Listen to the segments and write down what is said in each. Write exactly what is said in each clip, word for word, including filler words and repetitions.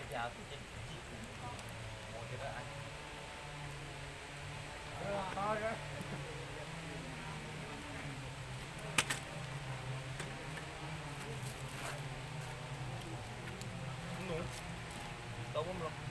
Dạ tôi trên một cái đó anh. Đâu không được.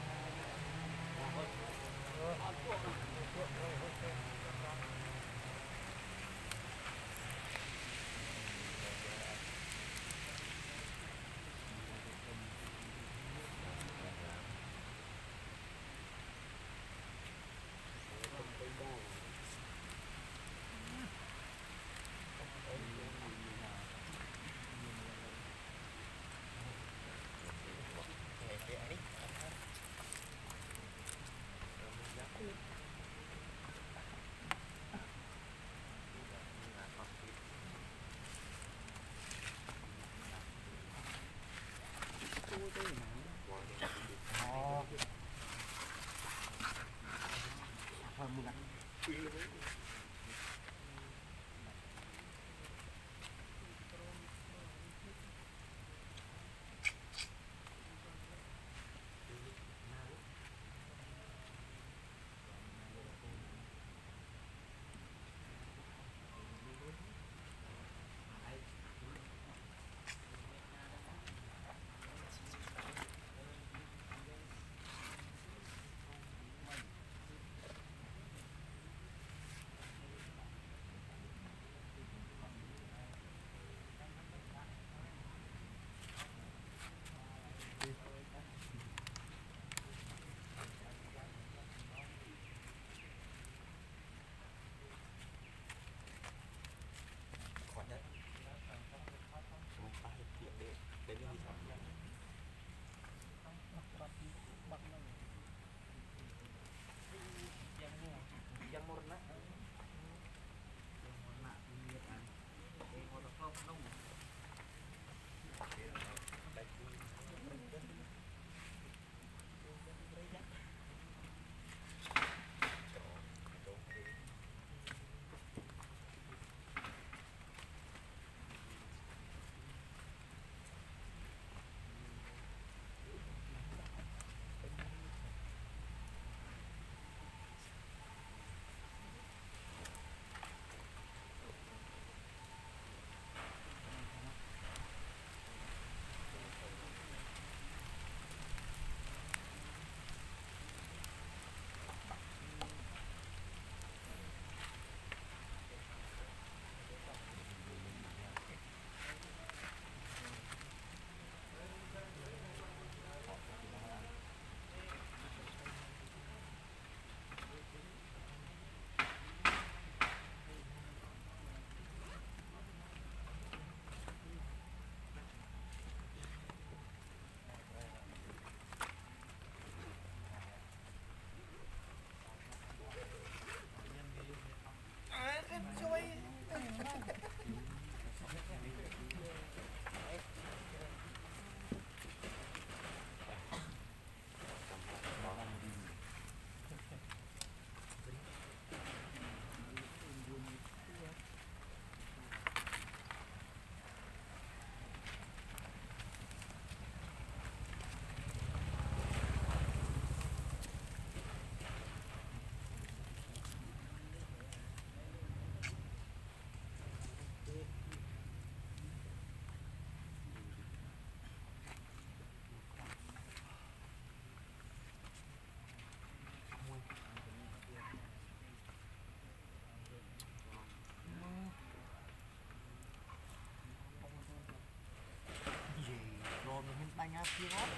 bánh á kia hết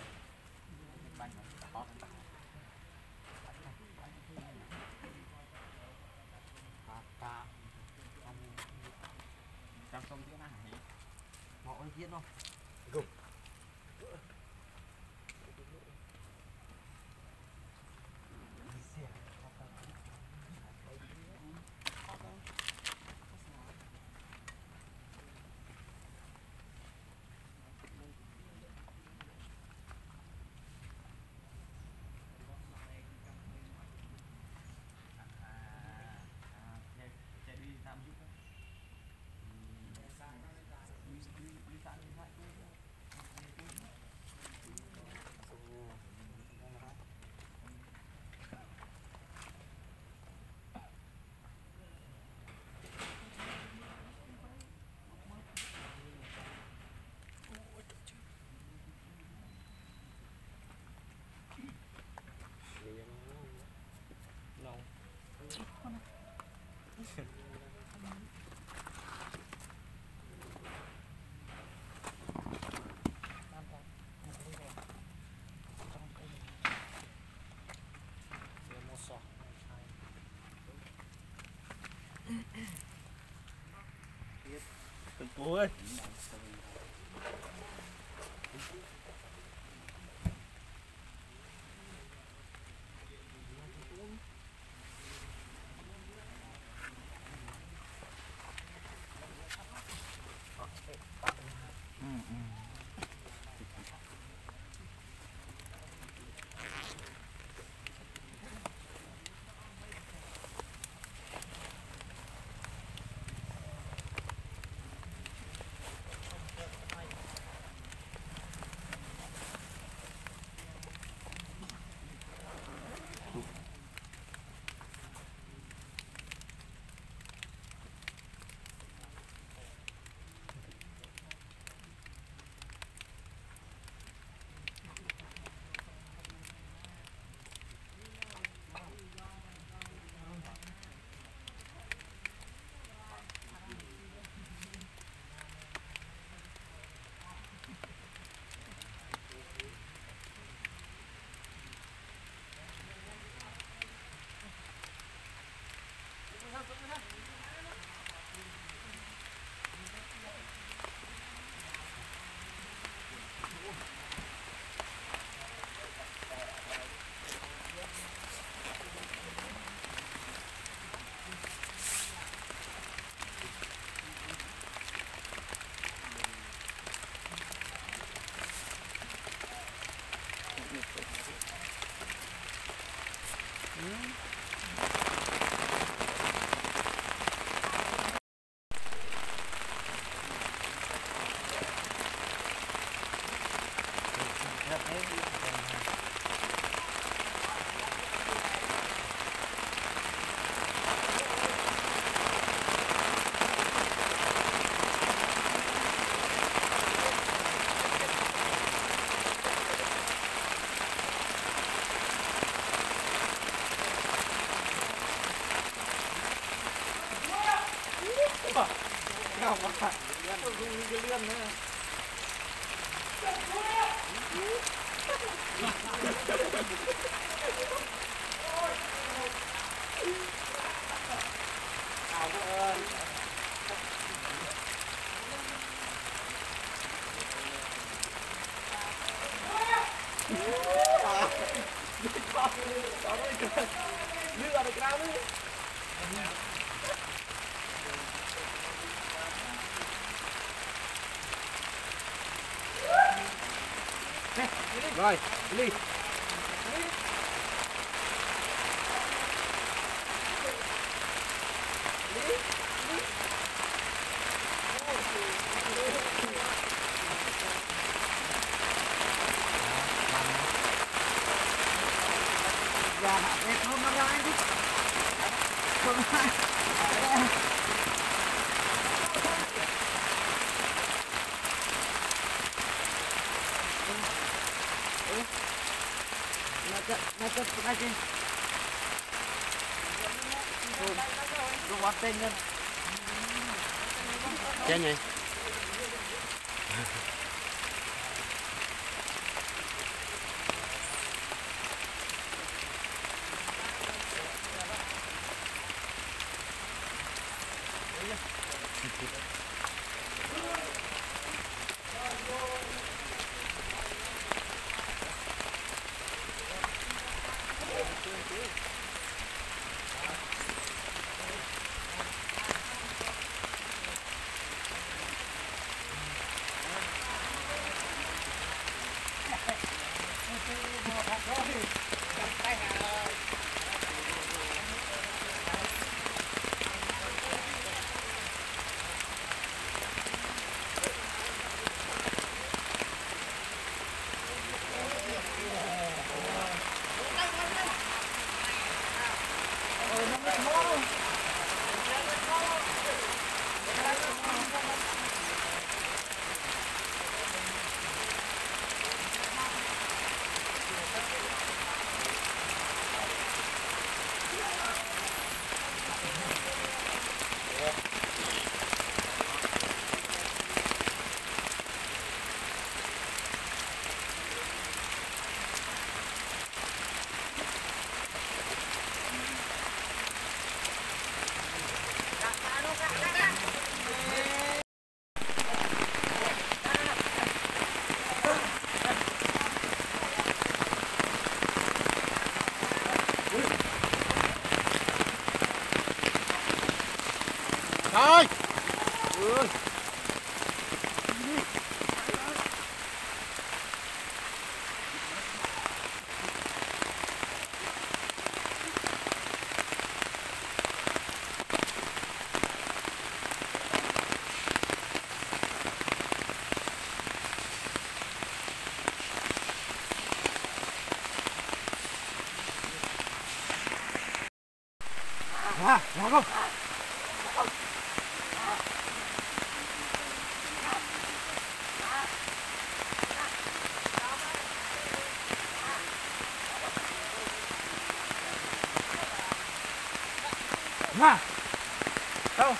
bánh hot ta trong sông diễn này mọi ơi diễn không gục đi đi đi đi đi đi đi ôi Không phải, tôi không đi cái liên nữa. À, cô ơi. Như là được ra đi. rồi đi Dạ, để không nó ra anh đi. Không ra. Macet, macet aja. Lu waten kan? Chanya. À, làm không? Mà. Đâu?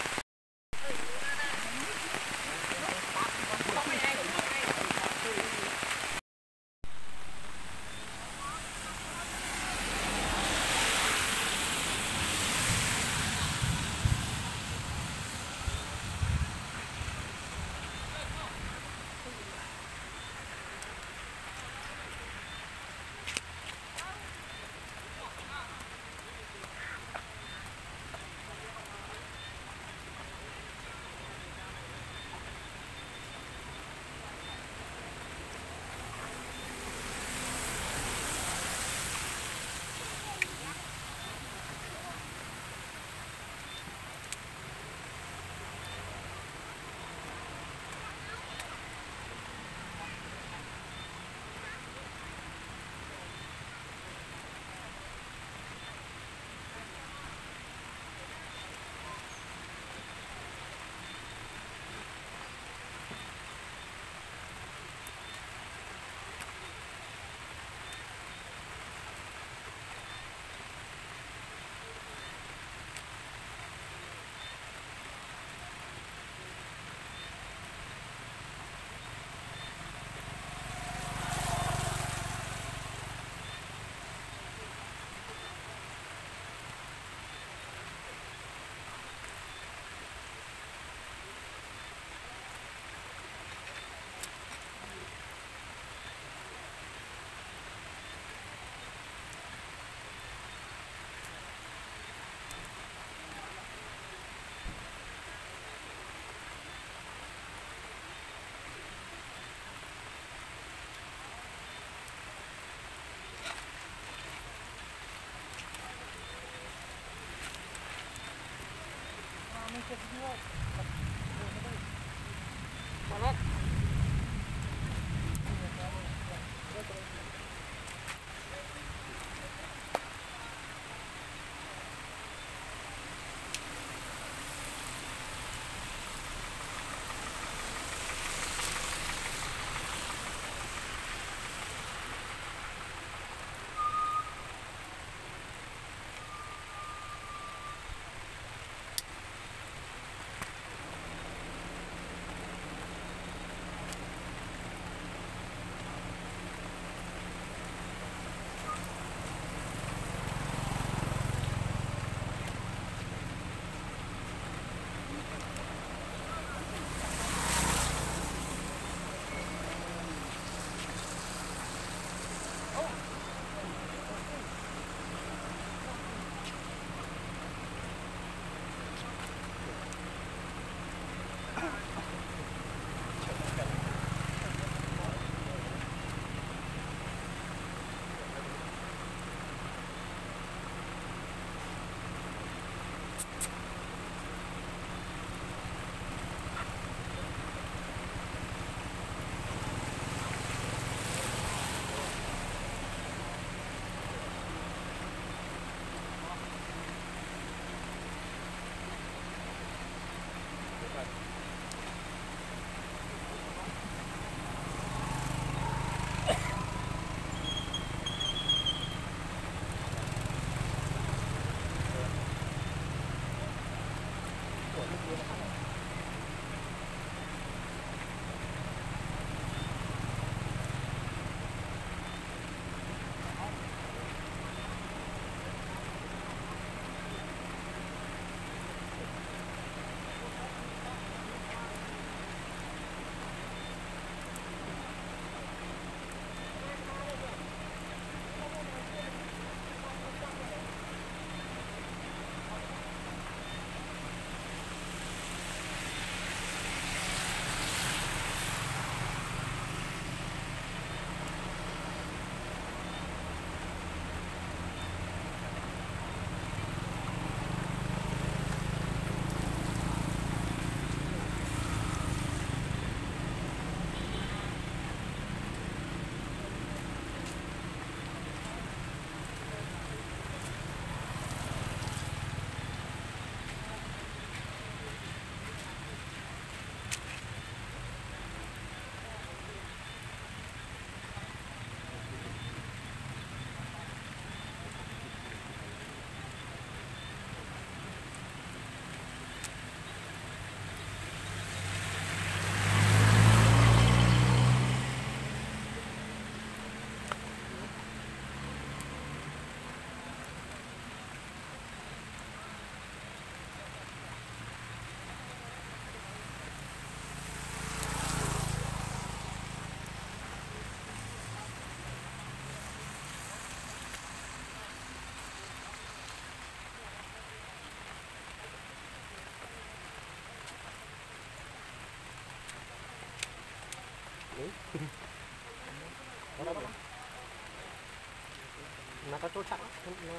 nó có chỗ chặn nó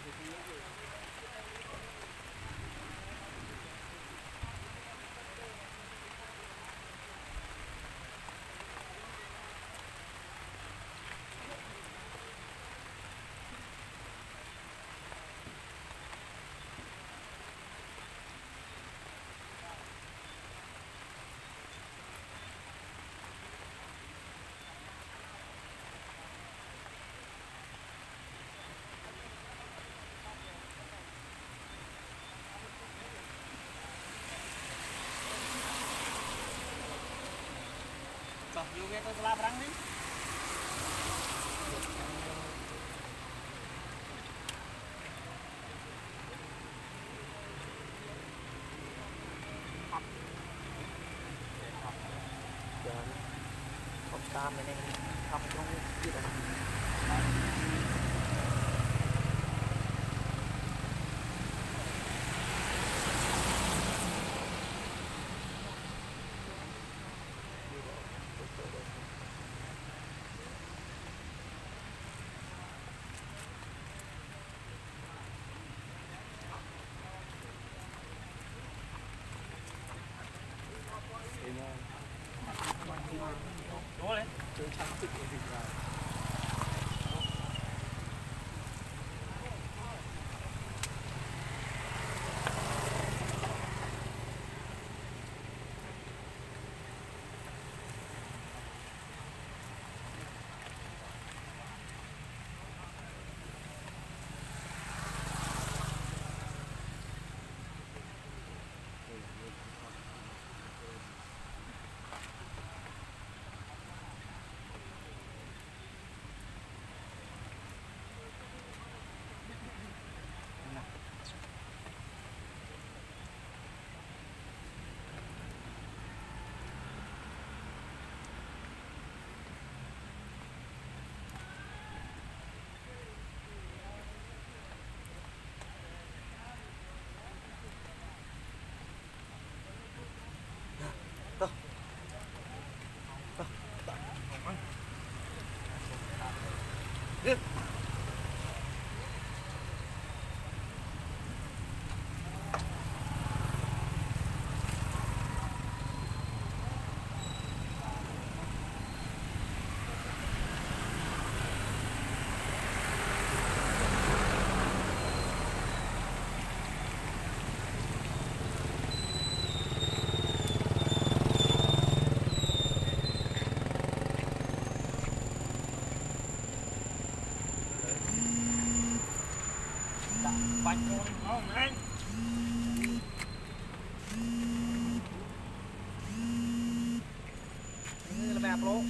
vô nghe tôi la răng đi không sao mình đang không trong gì đó Đúng đấy. chơi trang sức của mình là Bạch con không anh. như là mẹ lố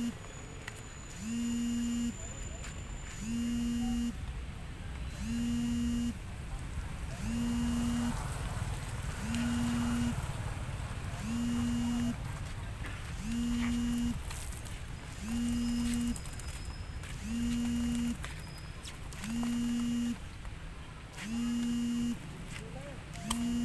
Mm-hmm.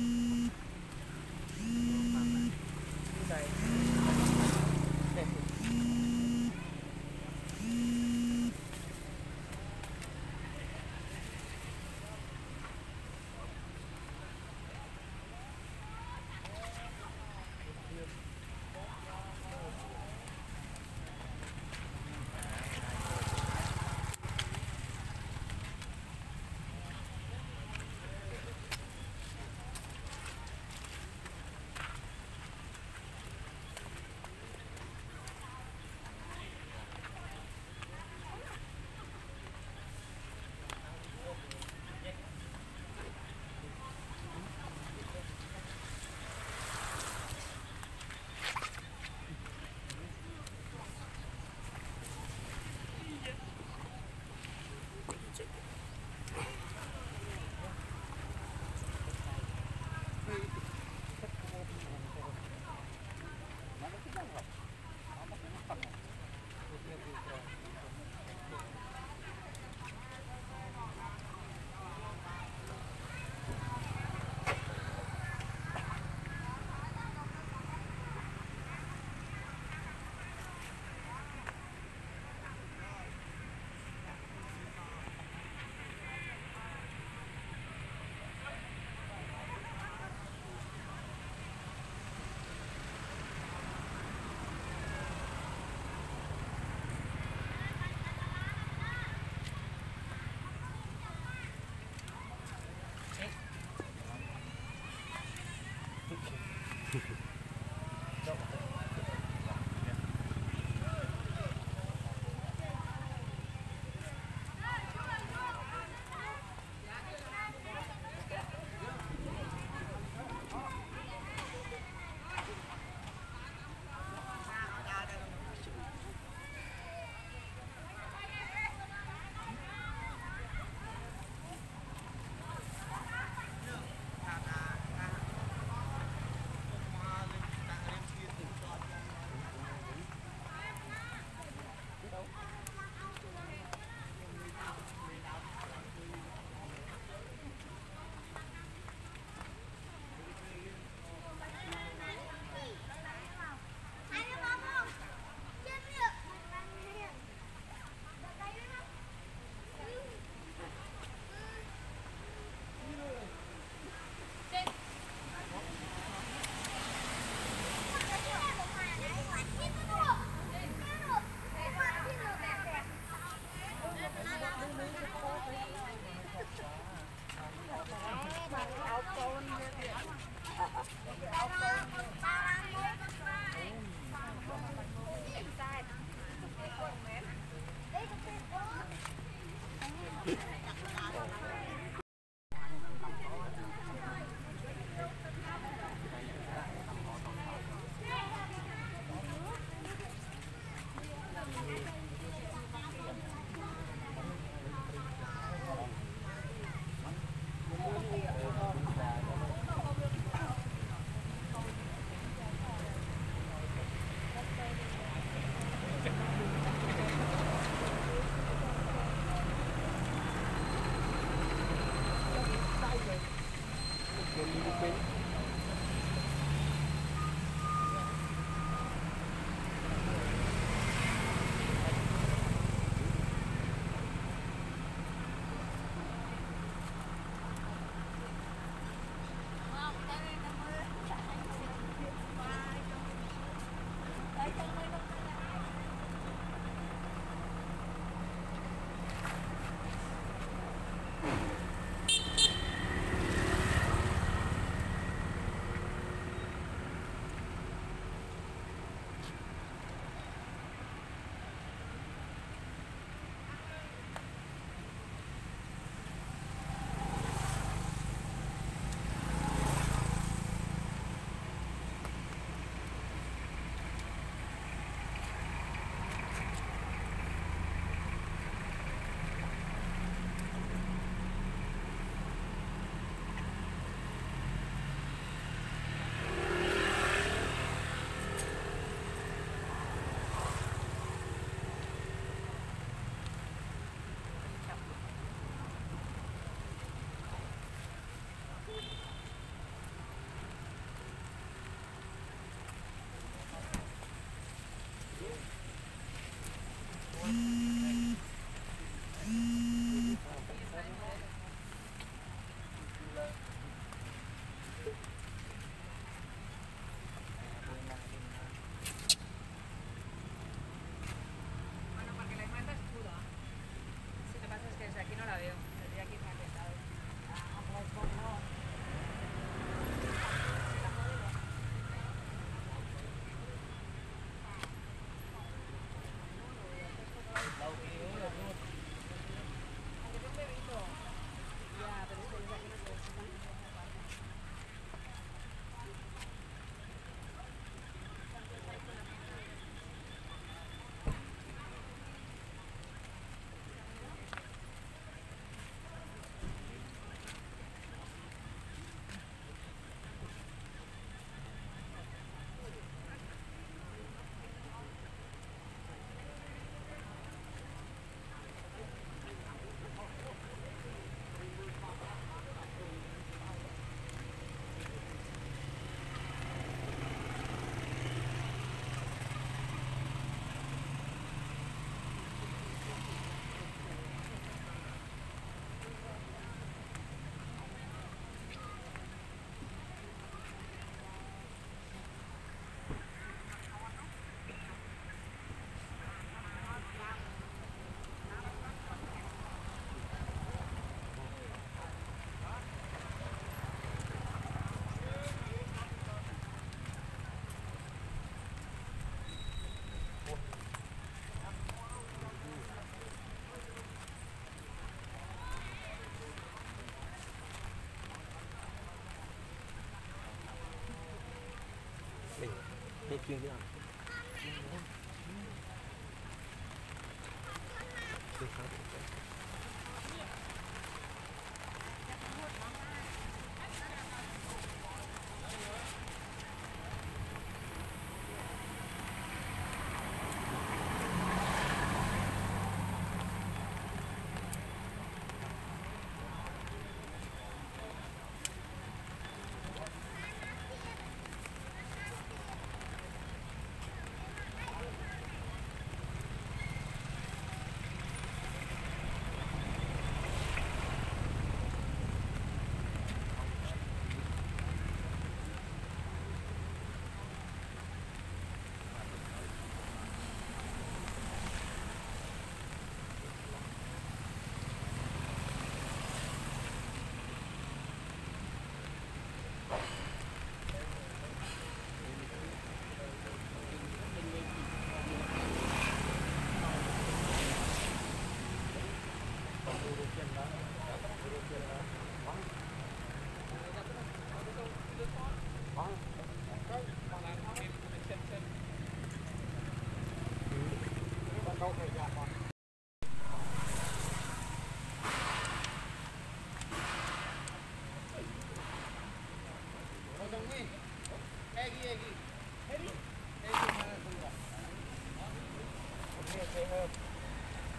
Đây chuyên chứ không?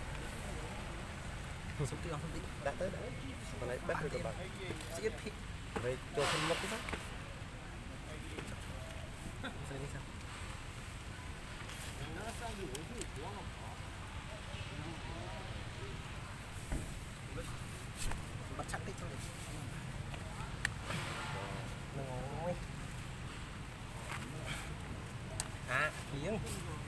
Không sống tí không sống tí đã tới đấy còn lại bắt được các bạn sẽ vậy cho thêm mất cái đó sao đi sao bắt chắc tích thôi nói à tiếng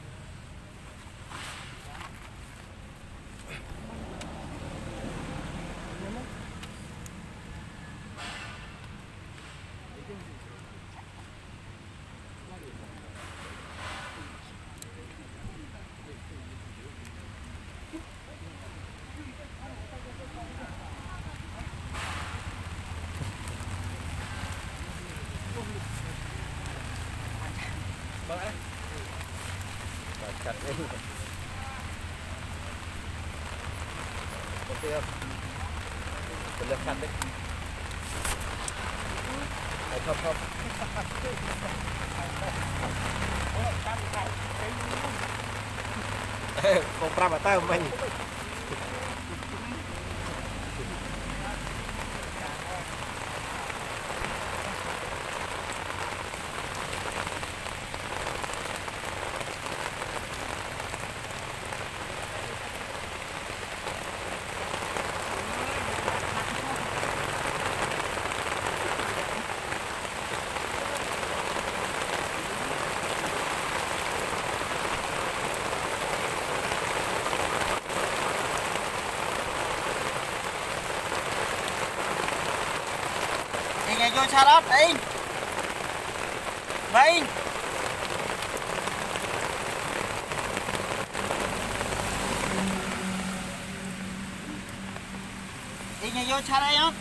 vâng ạ chặt lên ok không tôi lên chặt đấy hay không không không ra mà tay của mình Nghe vô sao đó đi đi đi nghe vô sao đây không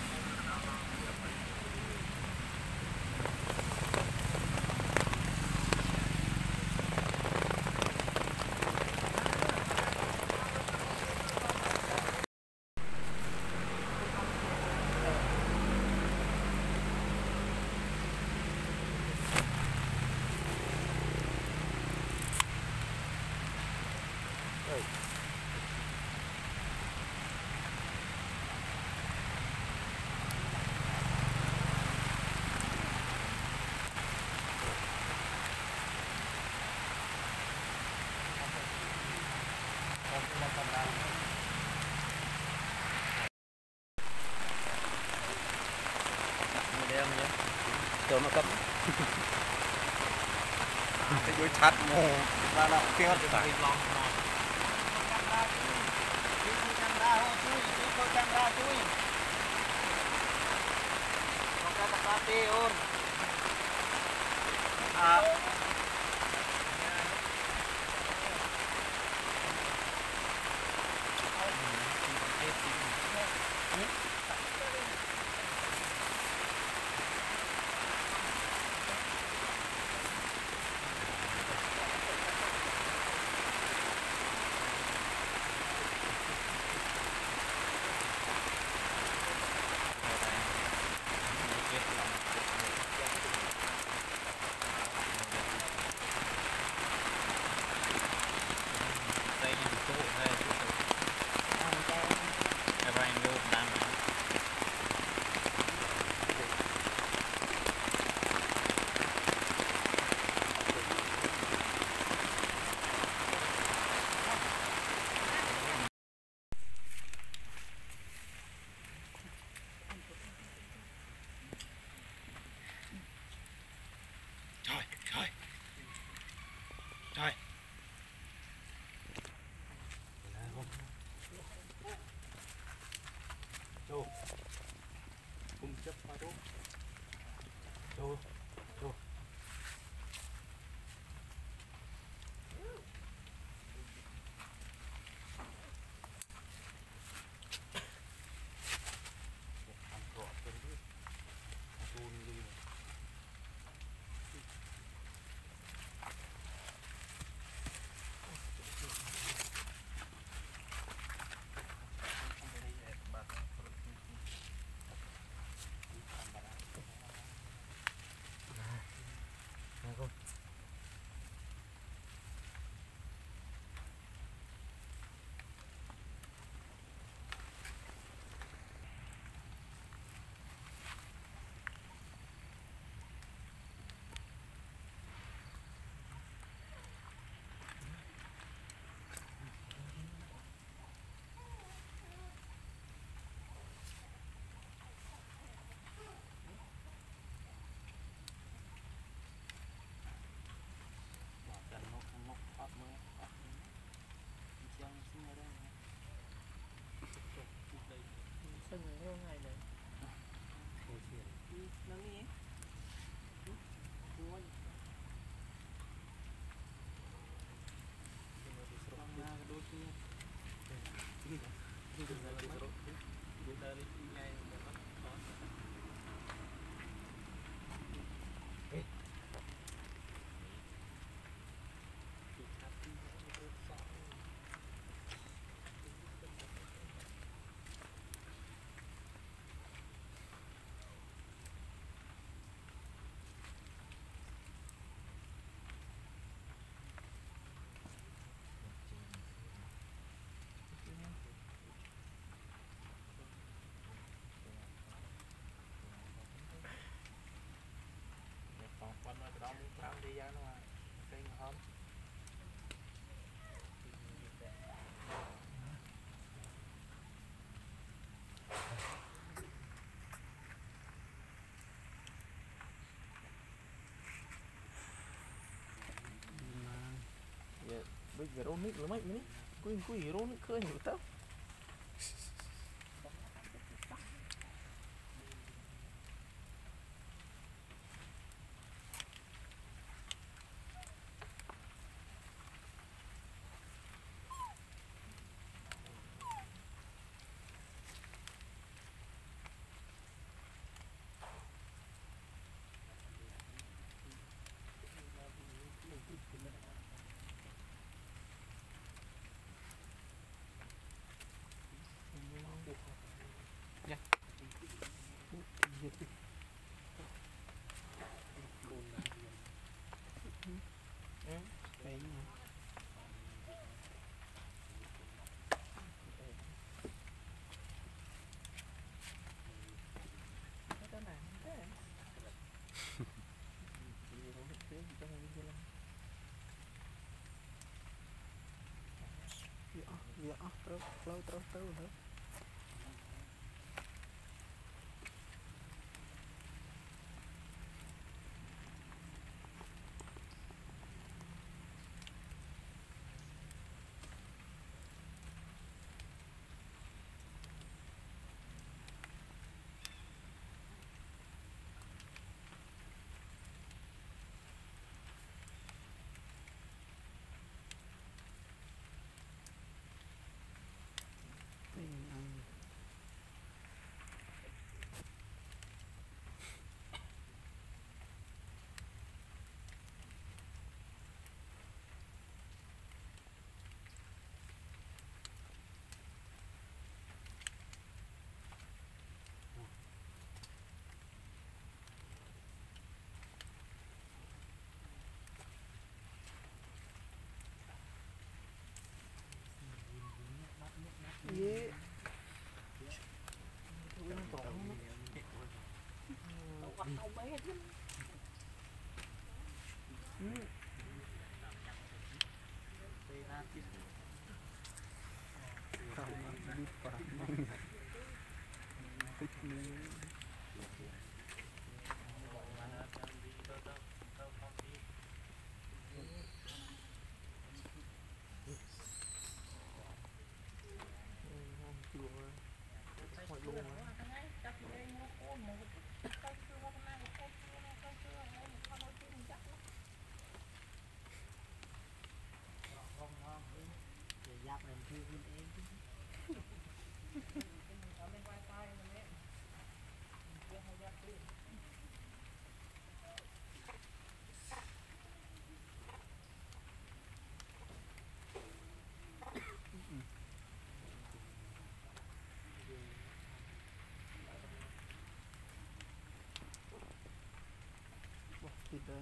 cho nó cấp cái vô chặt mồ là là kia Hãy subscribe cho kênh Ghiền Mì Gõ để không bỏ lỡ từng người ngày này nó nghe cuốn mà đôi khi đi đi được rồi mà đi tới đi ngay rồi nó con nó đó đi tao đi ra nó cây hôm bây giờ rôn nít là mấy mấy quên quỷ rôn nít khơi nhiều tao dạ terus terus terus terus yeah nó trộn nó quặt đâu bé chứ không đi vào giáp làm thư bên em thịt đấy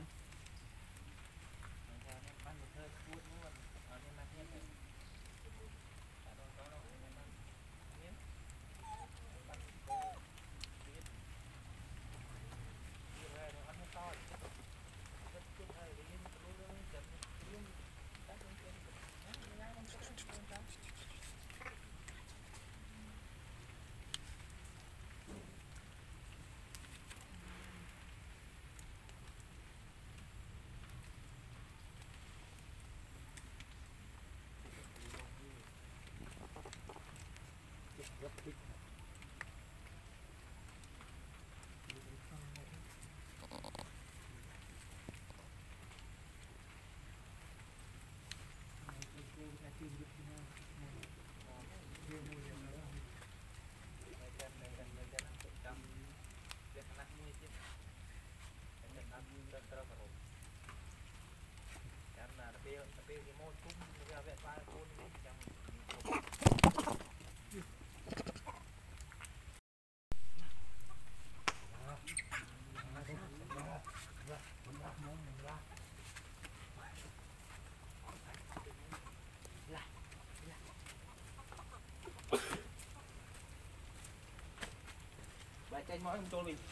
lại chanh mỏi không trôi mình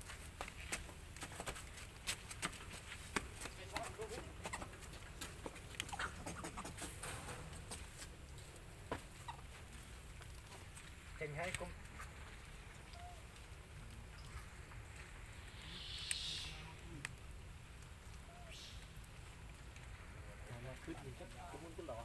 chanh hay cũng cứ gì chắc cũng muốn cái lọ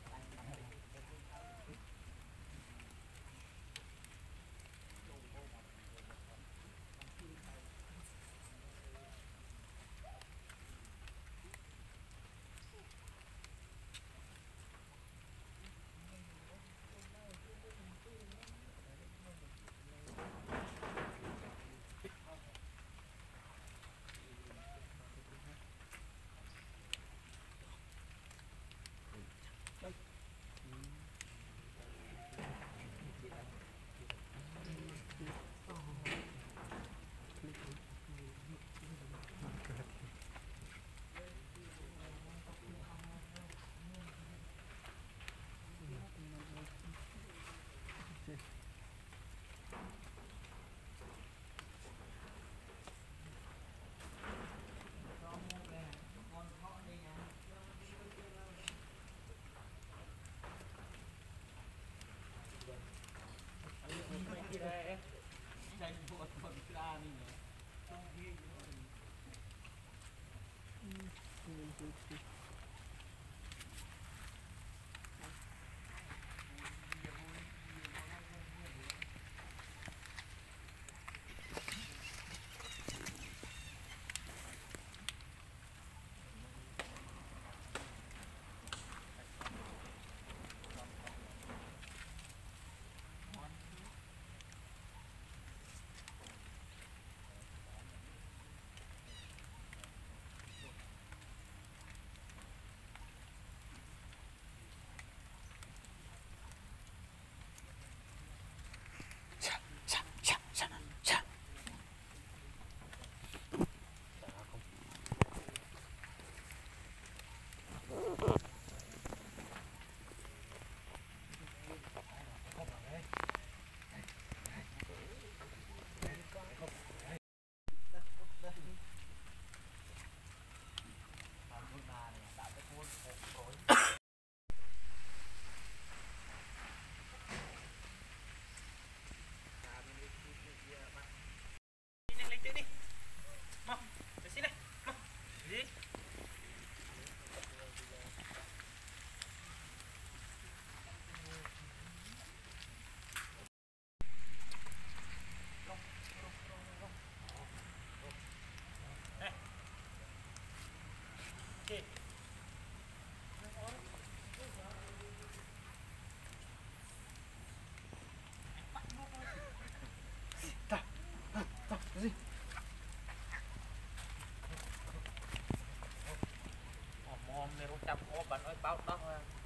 này chăm ô bạn ơi báo đó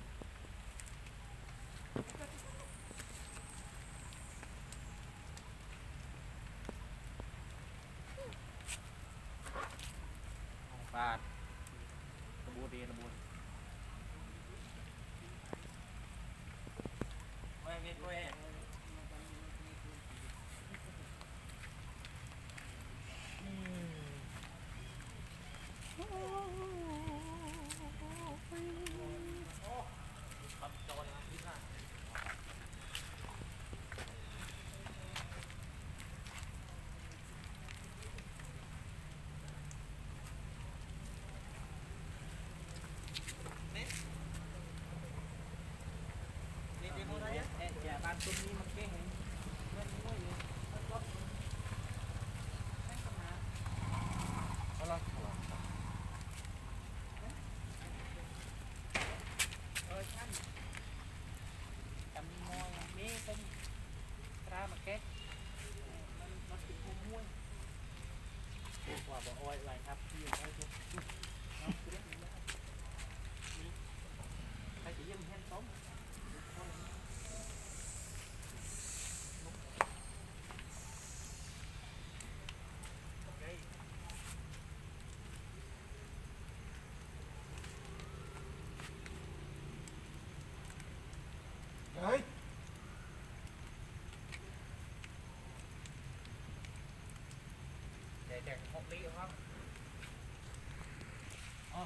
bạn nó buồn đi nó buồn quay nghe quay quả bỏ oi lại hấp nhiều oi luôn hay chỉ dân hen tóm đấy đây đèn một ly không ờ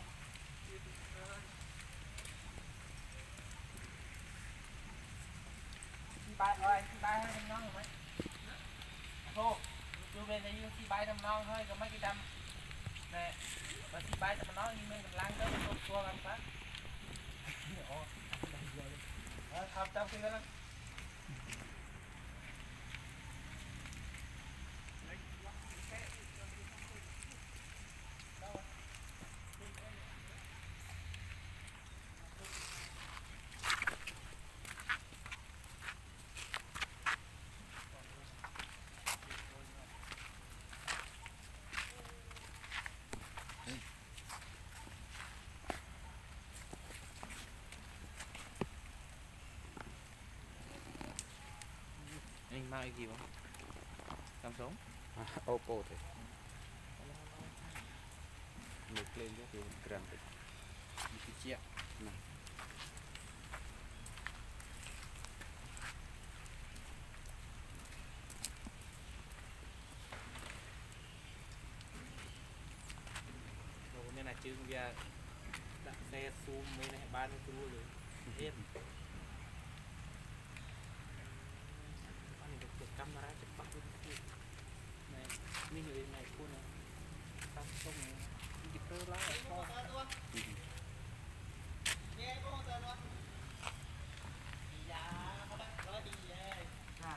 bài ơi bài hai năm non rồi mấy thô đưa về đây si bài năm non thôi còn mấy cái trăm nè mà si bài năm non nhưng mình lang tới một tua làm phát ờ học trong kia đó anh mang cái gì không? Samsung? À, Oppo thì một lên cho thì gần thì Chia này rồi nên là chương ra đặt xe zoom mấy này ba mươi đua rồi hết anh được camera chụp bắt luôn này mình người này cô này Samsung chụp tơ lá to nghe có tên không? Dạ, các bạn nói đi về. À.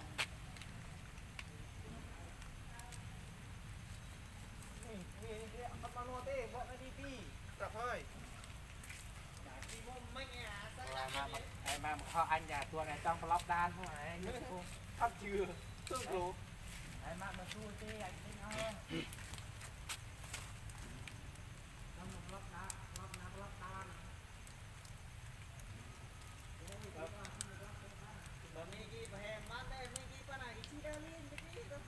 Ui, ui, ui, ông bao lô thế, bọn nó đi đi. cặp thôi Đi vô mấy nhà, sao mà mà mà mà họ anh nhà tua này trong vlog đan không phải nước cô khắp chưa tương lục Đấy mà mà xui thế anh thấy nó. Trong một lót đá, lót đá, lót đá. Mà mấy cái bà hèm mát đây, mấy cái bà này cái chi đeo lên, mấy cái đó.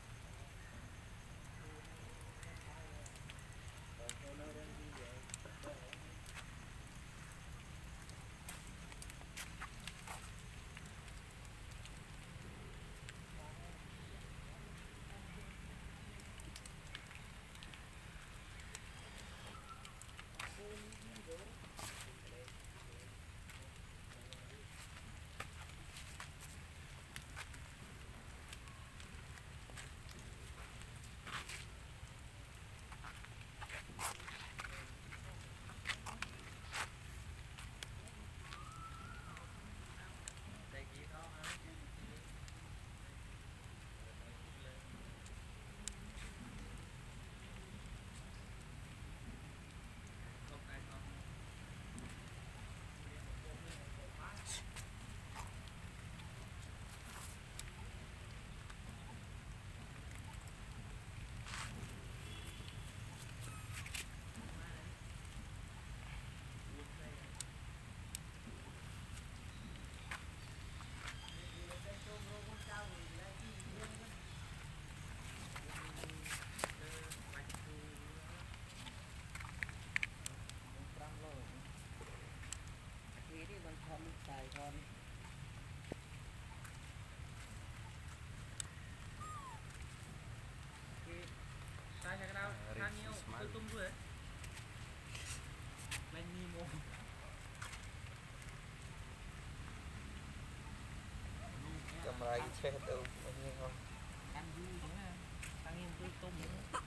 Sài Gòn tay nhà cái nào ăn nhiều tôi tung rồi lên Nemo cầm lại cái xe từ như không ăn vui nữa ăn em tôi tung nữa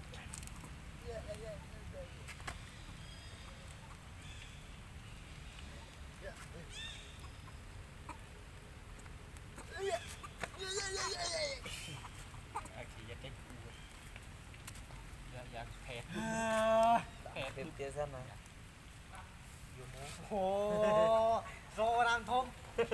dạ khẹt khẹt thêm tia sân này ồ rô đang thông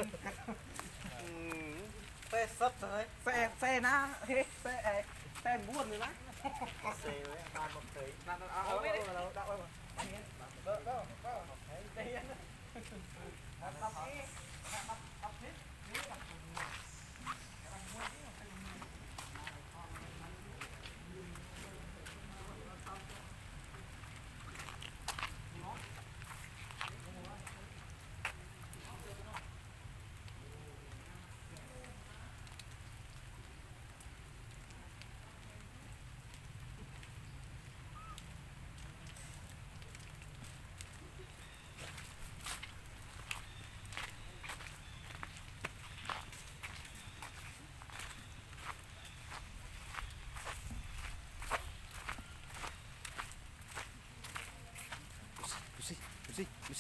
xe sấp rồi xe xe na xe xe xe buồn rồi đấy xe với ăn một tí ăn ăn ở đâu đâu đâu đâu đâu đâu đâu đây anh ăn tập đi ăn tập tập hết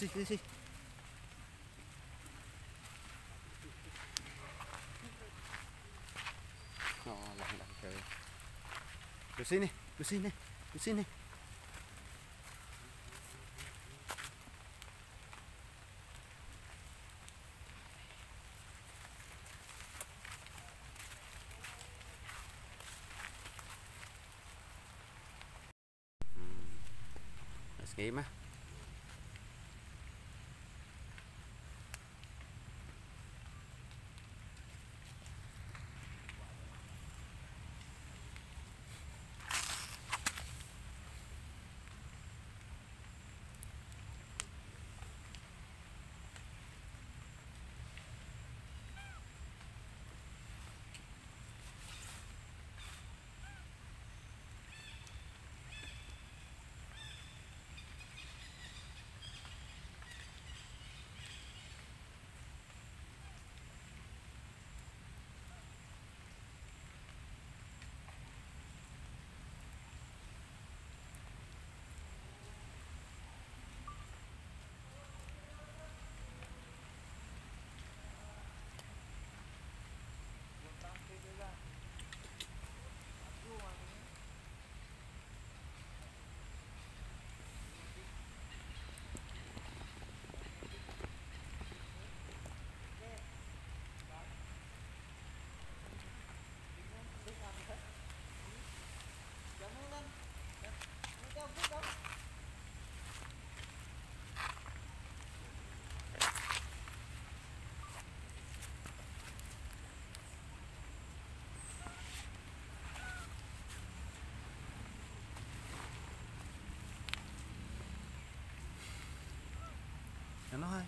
Lucy, Lucy. Nó lặng lặng trời. Lucy này, Lucy này, Lucy này. Game á. Nó thôi.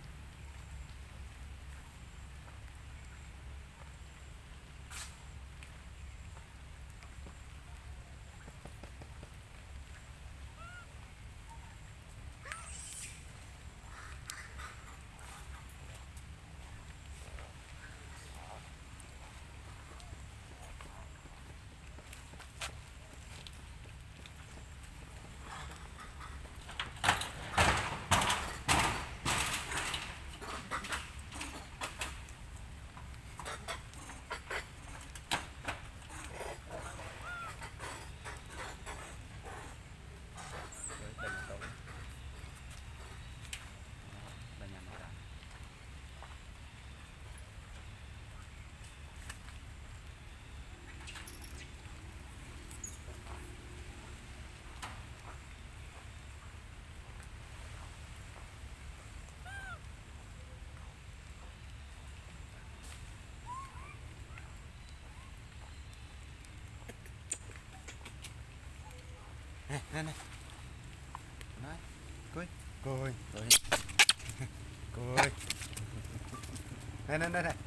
Này, này, này. Này, coi, coi, coi. Coi. Này, này, này, này.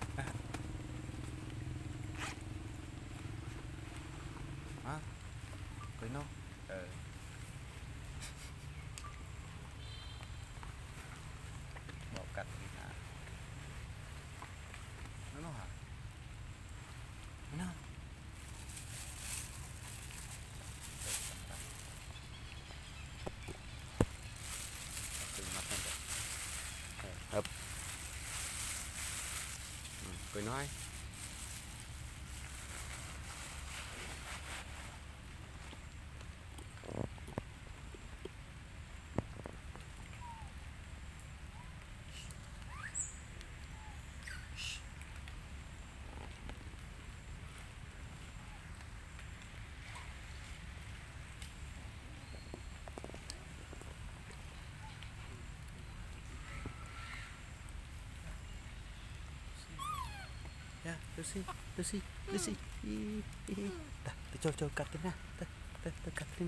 Hả? Coi nó. Ờ. Bỏ cắt đi hả? Nó nó hả? Nó. Hấp. Ừ, cười nói. Ya, Lucy, Lucy, Lucy. Dah, cho cho Katrina, dah, dah, dah Katrina.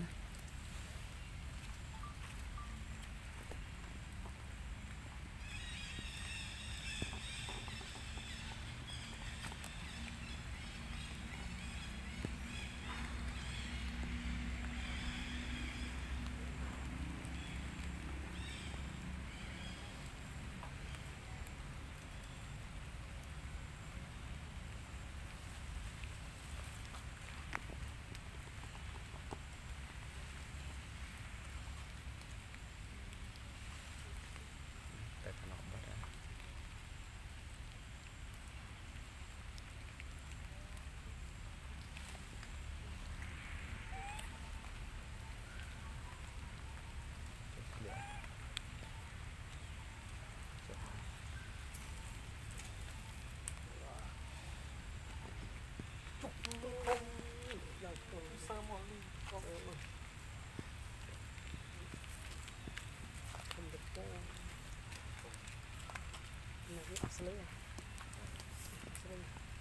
asli asli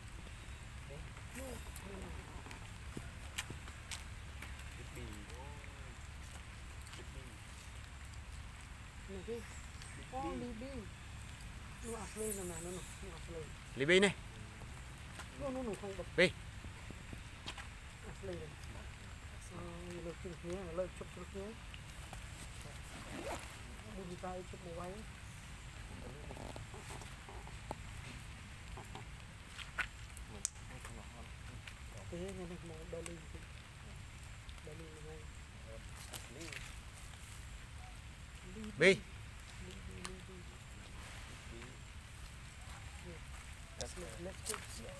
Libi, oh Libi, nó asli là nè, nó nó asli. Libi này. Nó nó nó không bật. Bi. Asli này. Ờ, lực chụp nhé, lực chụp chụp nhé. Bùi tay chụp một váy. Thế nên nó màu đỏ lên, đỏ lên này. Bi. Let's go. Let's go.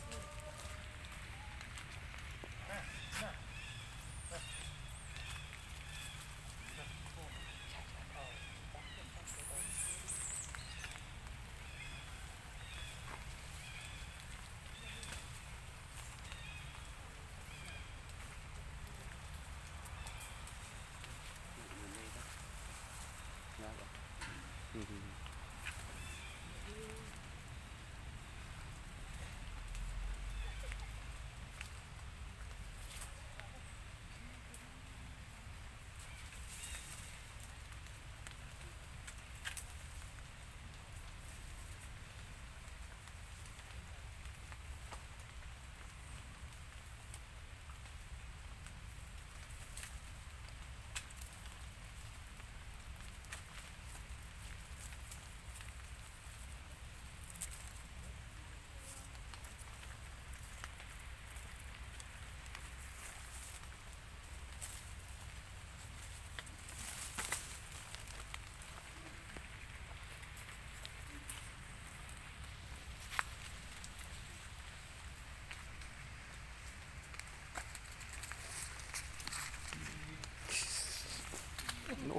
Nổ.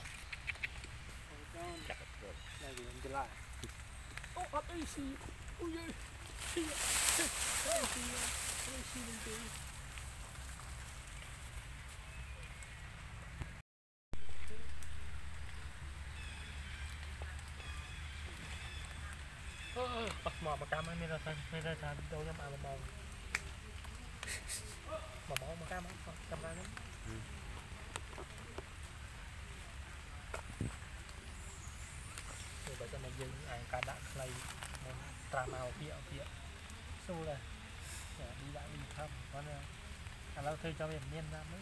Đây thì em lại. Ô, ở đây xì. Ui giời. Xì. Xì. Xì. Xì. Xì. Ơ, bắt mò mà cam ấy mới ra thân, mới ra thân đâu dám ăn mà mò. Mà mò mà cam ấy, cam ra đấy. Bây giờ mình dừng ăn cá đạn này tra màu phía phía xu là đi lại đi thăm con à lâu thuê cho miền miền ra mới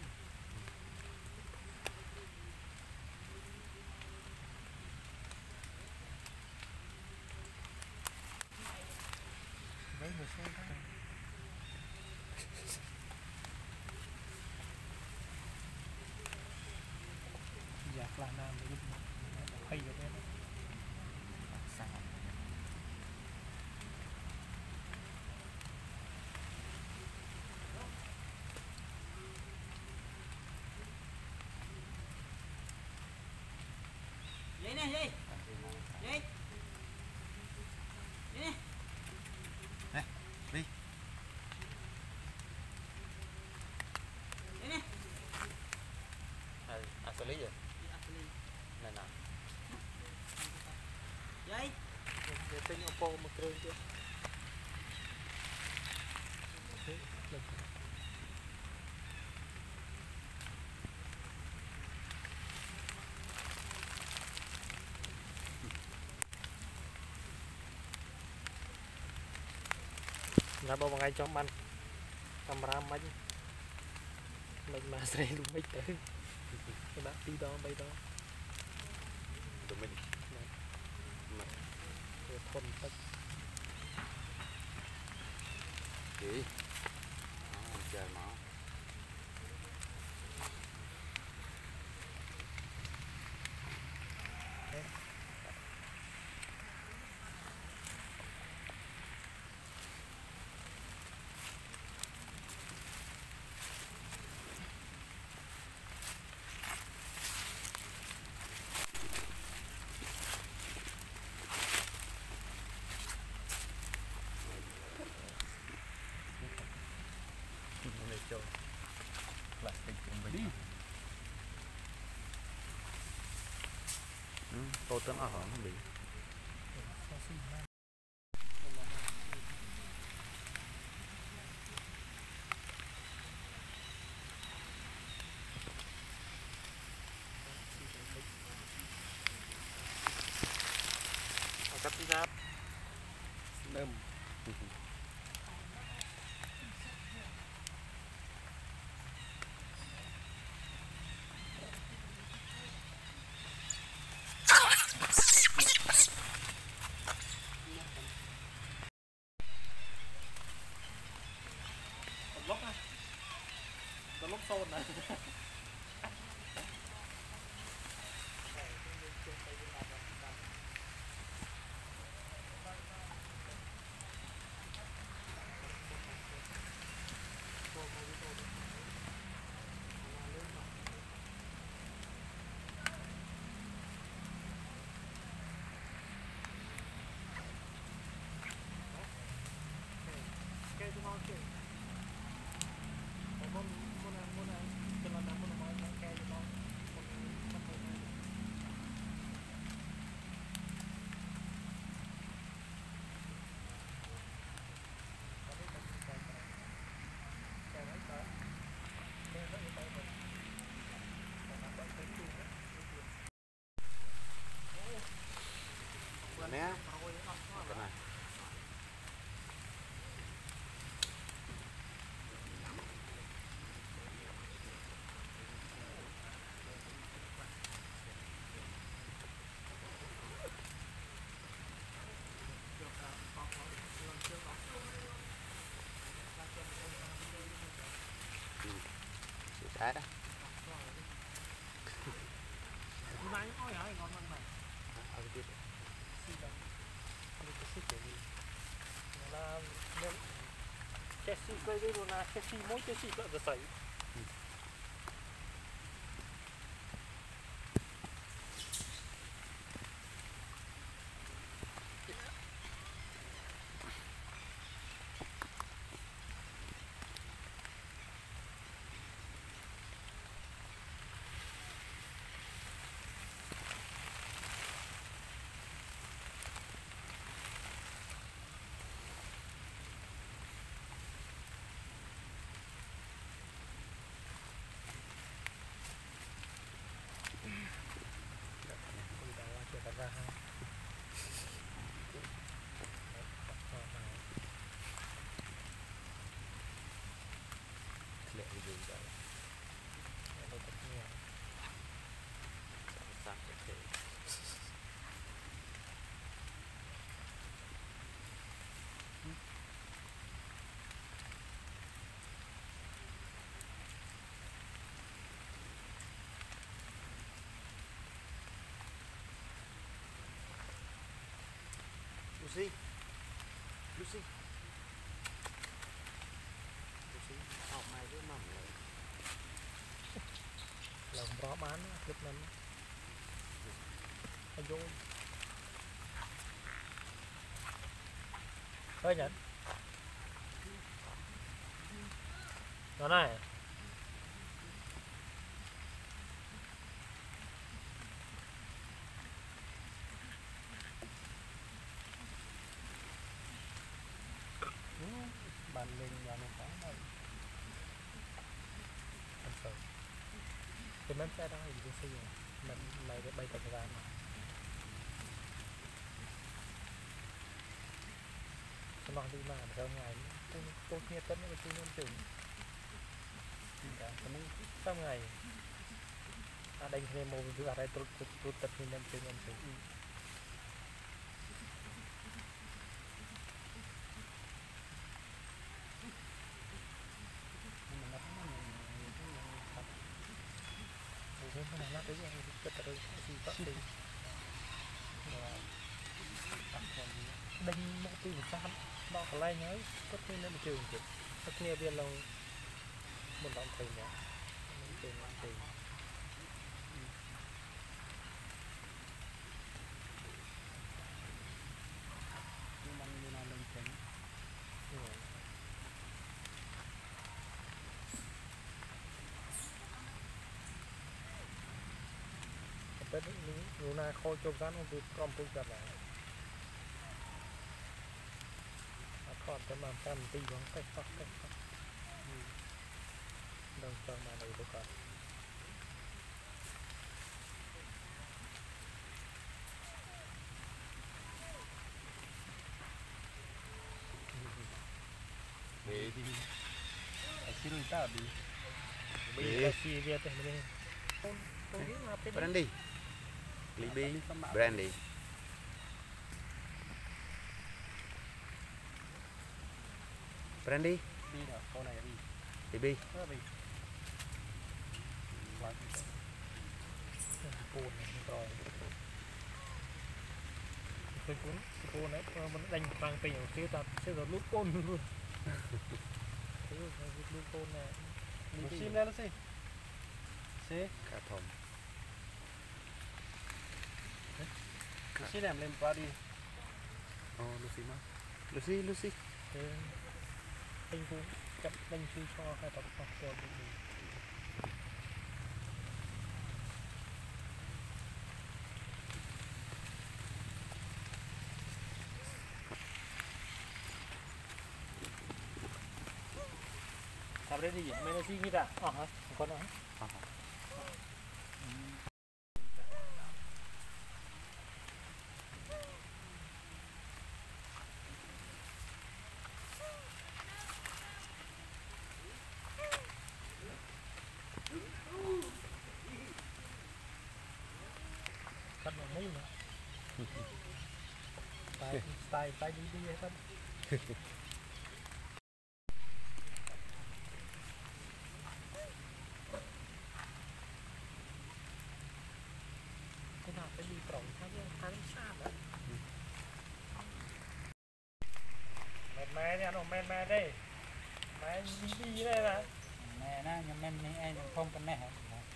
với một số khác giặc là nam để giúp hay rồi đấy Vậy nè, gì? Gì? Đi. Này, đi. Đi nè. À, asli rồi. Này nào. Vậy. để tên Oppo một trường chứ là bao ngày cho ăn camera máy mình mà sẽ luôn mấy tới các bạn đi đó bay đó Tụi mình. rồi thôn tất Kì. Đó, trời mà. Cho plastic trong bình. Ừ, tô tấn ở hỏng không bị. lốc này có lốc xôn này nè trái đó cái xì cây đây là cái xì mỗi cái xì cỡ giờ sấy Lucy Lucy Lucy học mai với mầm rồi làm rõ bán lúcนั้นanh vô ơi nhẫn đó này bàn lên là nó khó rồi anh sợ cái mấy cái đó thì tôi xây dựng mình này cái bay tầm ra mà nó đi mà theo ngày tôi tôi nghe tấn nó tôi nhân chừng cả nó sau ngày à đánh thêm một thứ ở đây tôi tôi tôi tập nhân chừng nhân chừng cái này nó tới cái cái từ gì có đi đinh một tí một trăm đó là lại nhớ có khi nó trường chứ có khi bên lâu một đồng tiền nhá tiền tiền nhưng mà như nào đồng tiền cái lúc nào khôi chụp rắn không bị cầm bút ra lại còn cái mà trăm tí giống cách phát cách phát đồng cho mà này được còn để đi xin lỗi ta đi bây giờ xì về thế này Brandy Libby Brandy Brandy đi nào câu này đi baby cồn rồi tôi cuốn cồn đấy mình đánh vàng pin ở kia ta sẽ rồi lúc cồn luôn thế rồi lúc cồn này mình xin lên nó xin xí cả thòng xí làm lên qua đi oh Lucy mà Lucy Lucy thế anh cũng chậm đánh chui cho hai tập học cho mìnhทำได้ดีไม่ได้ซีนี่ด่ะอ๋อฮะคนนั้น cắt bằng mấy nữa tay tay tay đi đi hết cái nào phải đi trồng theo cái tháng xa đó mệt mẹ nha nó mệt mẹ đây mẹ đi đi đây nè mẹ nó nhưng men này anh không cần mẹ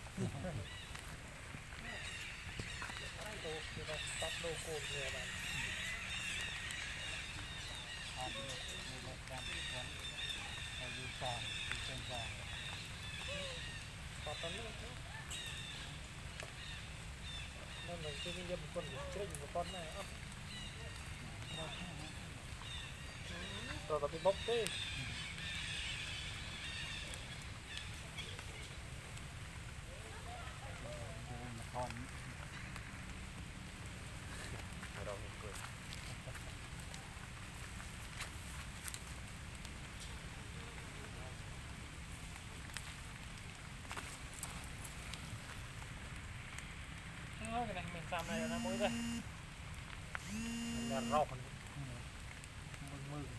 đồ thì nó tóc đồ cồn nhiều mà họ đi đi lên làm đi quán hay đi trò đi trên trò có tấn nữa nên là cái dân quân chơi một con này ấp rồi có cái bốc đi còn ở đâu mình cười cái này mình làm này là mới đây là rau còn mừng mừng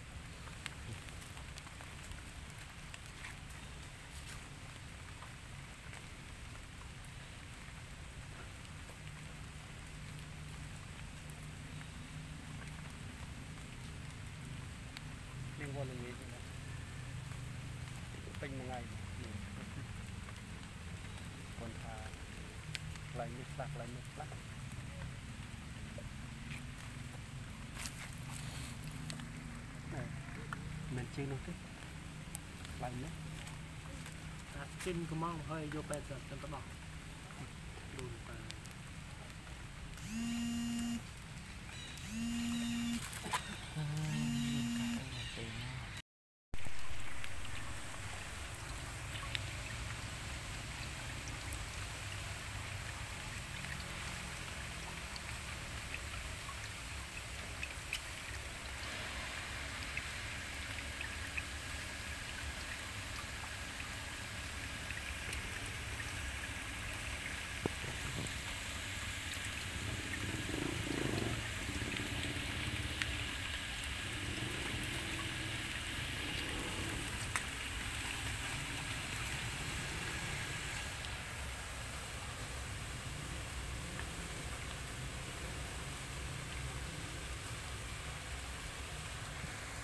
liên quan đến gì tinh một ngày còn thà lại nước lắc lại nước lắc này mình chơi nó cái lại nước trên cái mong hơi vô bẹt giật cho nó đỏ đùn